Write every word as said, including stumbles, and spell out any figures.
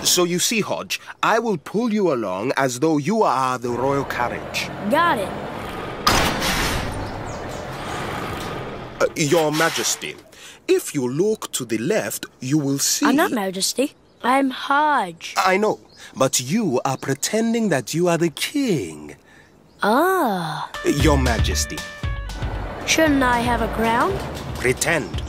So you see, Hodge, I will pull you along as though you are the royal carriage. Got it. Uh, Your Majesty, if you look to the left, you will see... I'm not Majesty. I'm Hodge. I know, but you are pretending that you are the king. Ah. Your Majesty. Shouldn't I have a crown? Pretend.